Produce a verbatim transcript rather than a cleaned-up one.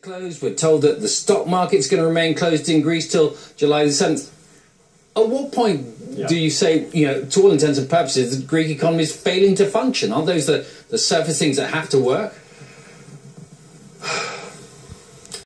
closed. We're told that the stock market's going to remain closed in Greece till July the seventh. At what point yeah. do you say, you know, to all intents and purposes, the Greek economy is failing to function? Aren't those the, the surface things that have to work?